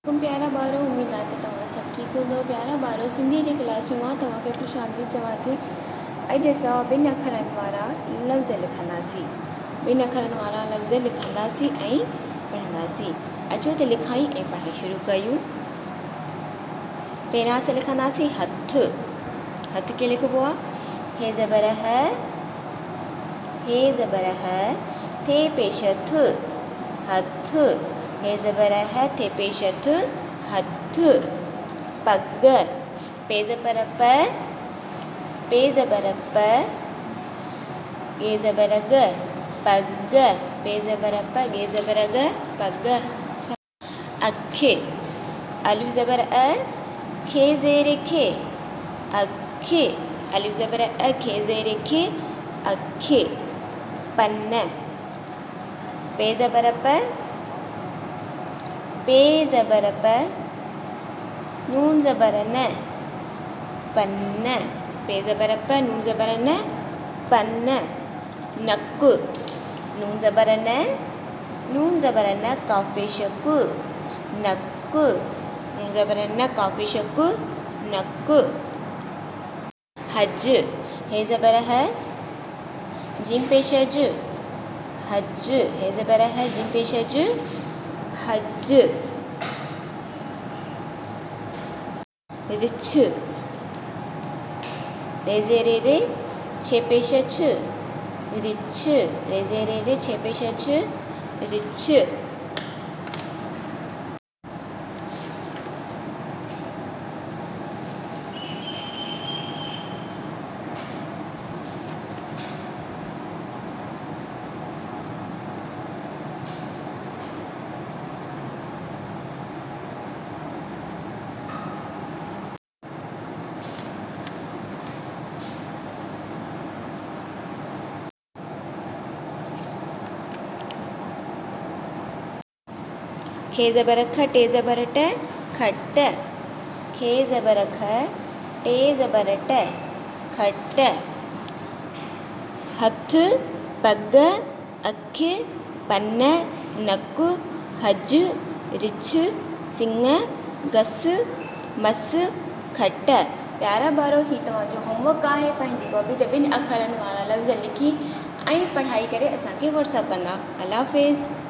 प्यारा ॿारो, उम्मीद आहे त तव्हां सभु ठीकु हूंदो। प्यारा ॿारो, सिंधी जी क्लास में मां तव्हांखे ख़ुशि आमदीद चवां थी। अॼु असां ॿिनि अखरनि वारा लफ़्ज़ लिखंदासीं। ॿिनि अखरनि वारा लफ़्ज़ लिखंदासीं ऐं पढ़ंदासीं। अचो त लिखाई ऐं पढ़ाई शुरू कयूं। पहिरियां असां लिखंदासीं हथ। हथ कीअं लिखिबो आहे? हे ज़बर है, हे ज़बर है, थे पेश थ, हथ। हे ज़बर है, थे पेश थ, हथ। पग। पे ज़बर प, पे ज़बर प, गे ज़बर ग, पग। पे ज़बर प, गे ज़बर ग, पग। अख। अलिफ ज़बर अ, खे ज़ेर खे, अख। अलिफ ज़बर अ, खे ज़ेर खे, अख। पन्न। पे ज़बर प, पे ज़बर प, नून ज़बर न, पन्न। पे ज़बर प, नून ज़बर न, पन्न। नक। नून ज़बर न, नून ज़बर न, काफ पेश कु, नक। नून ज़बर न, काफ पेश कु, नक। हज। हे ज़बर है, जिम पेश ज, हज। हे ज़बर है, जिम पेश ज, हज। रिछ। रे ज़ेर रे, छे पेश छ, रिछ। रे ज़ेर रे, छे पेश छ, रिछ। खे ज़बर ख, टे ज़बर ट, खट। खे ज़बर ख, टे ज़बर ट, खट। हथ, पग, अख, पन्न, नक, हज, रिछ, सिंग, गस, मस, खट। प्यारा ॿारो, ही तव्हांजो होमवर्क आहे। पंहिंजी कॉपी ते ॿिनि अखरनि वारा लफ़्ज़ लिखी ऐं पढ़ाई करे असांखे व्हाट्सअप कंदा। अल्लाह हाफ़िज़।